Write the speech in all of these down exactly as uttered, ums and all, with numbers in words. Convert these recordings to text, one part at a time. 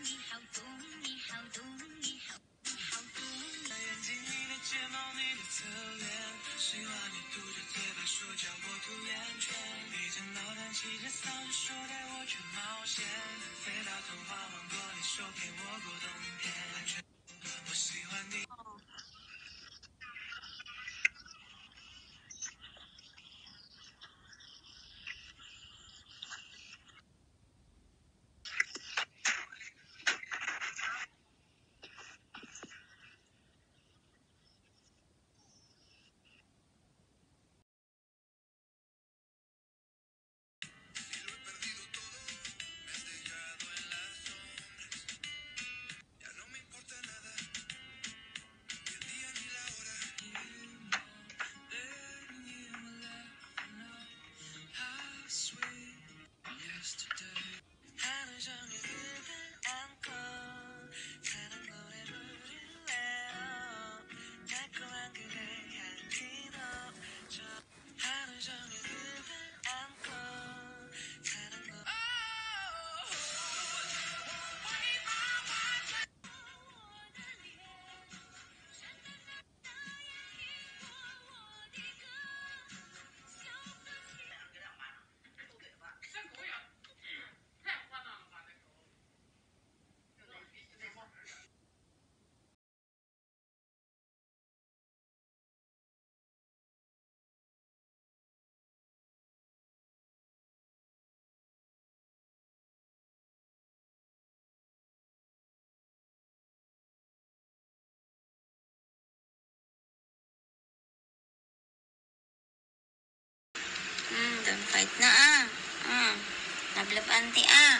Hmm, don't fight na ah. Hmm. Nablab auntie ah.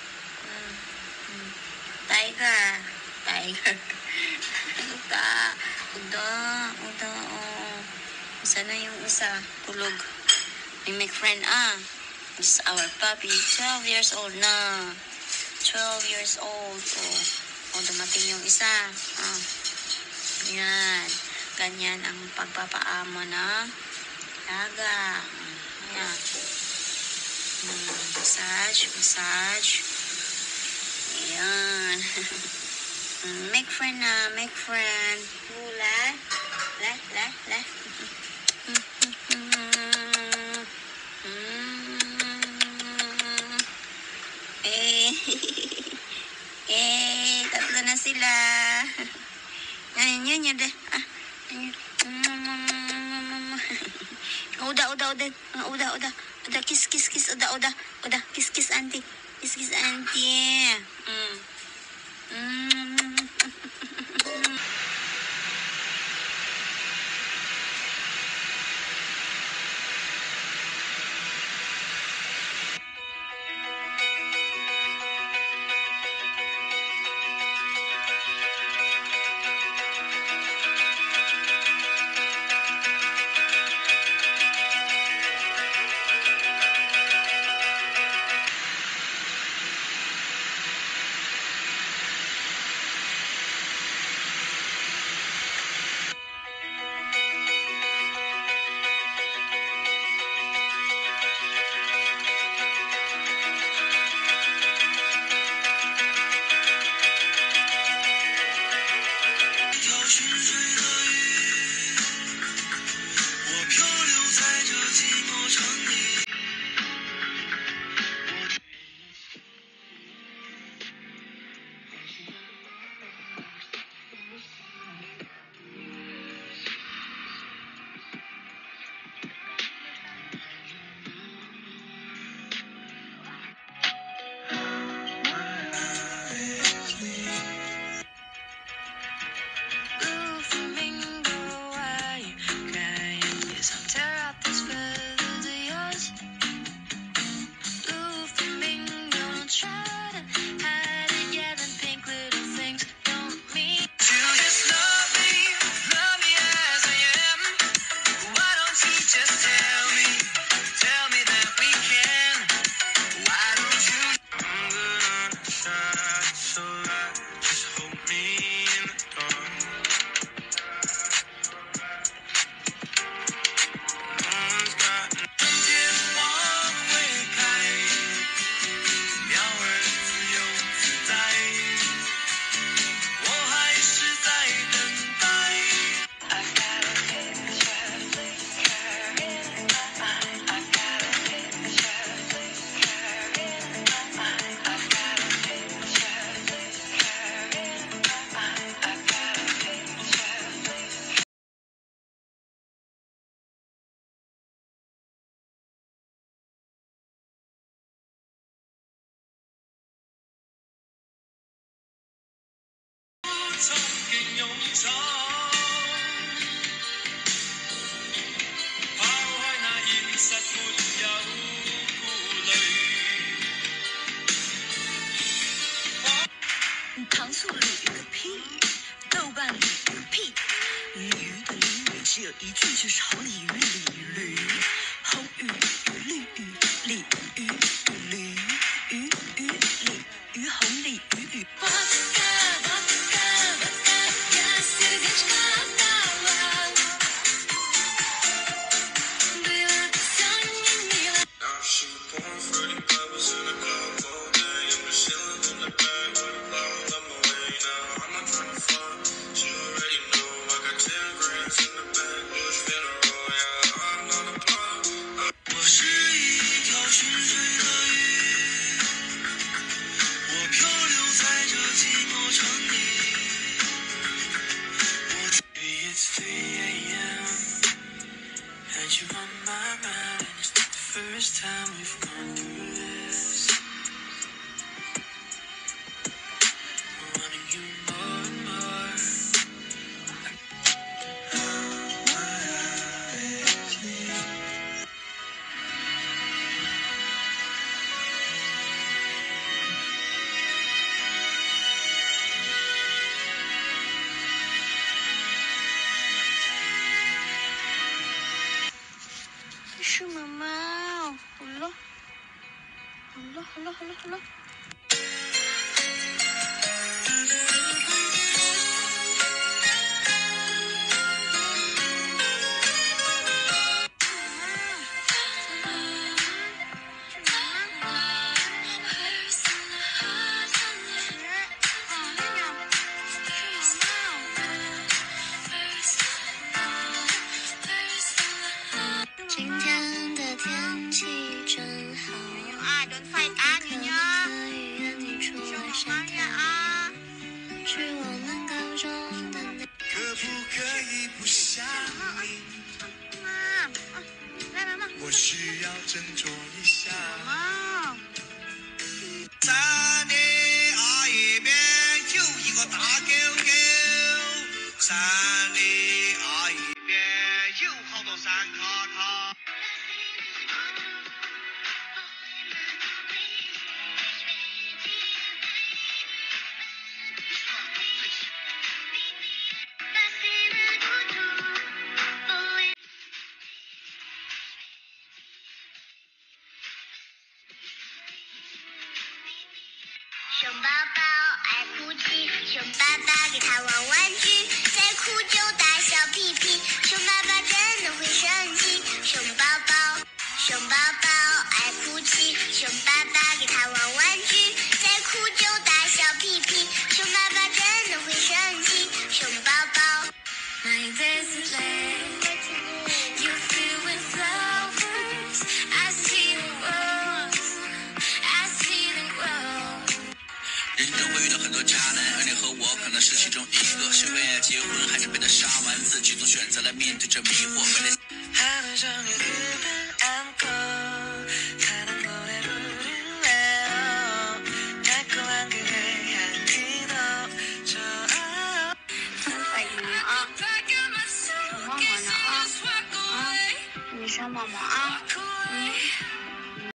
Hmm. Hmm. Tiger. Tiger. Uda. Uda. Uda. Oh. Isa na yung isa. Tulog. May make friend ah. This is our puppy. twelve years old na. twelve years old. Oh. Oh, dumating yung isa. Ah. Yan. Ganyan ang pagpapaamo ng daga. Yan. Hmm, massage, massage. Ayan. Make friend na, make friend. Hula. La, la, la. Eh, eh, tatlo na sila. Yan, yan, yan, yan. Ah, uda, uda, uda, uda, uda, uda, kiss, kiss, kiss, uda, uda, uda, kiss, kiss, auntie, kiss, kiss, auntie. Mm. Mm. 曾經勇闖，拋開那現實沒有顧慮。糖醋鲤魚個屁，豆瓣鯉魚個屁，鯉魚的俚語只有一句，就是紅鯉魚鯉魚，紅魚與綠魚，鯉魚與鯉魚與鯉魚，紅鯉魚與。是妈妈，好了，好了，好了，好了，好了。 今天的天氣真好，啊，輪廢打完呀，小媽媽啊，去我們高中的那。可不可以不想你？媽，來媽媽，我需要斟酌一下。媽，山的啊一邊有一個大狗狗，山的啊一邊有好多山卡卡。熊宝宝爱哭泣，熊爸爸给他玩玩具，再哭就打小屁屁，熊爸爸真的会生气。熊宝宝，熊宝宝爱哭泣，熊爸爸给他玩玩具，再哭就打小屁屁，熊爸爸真的会生气。熊宝宝。My days is late, you fill with flowers, I see the world, I see the world。 人生中会遇到很多渣男，而你和我可能是其中一个，是为爱结婚，还是被他杀完，自己做选择来面对着迷惑。还能想你。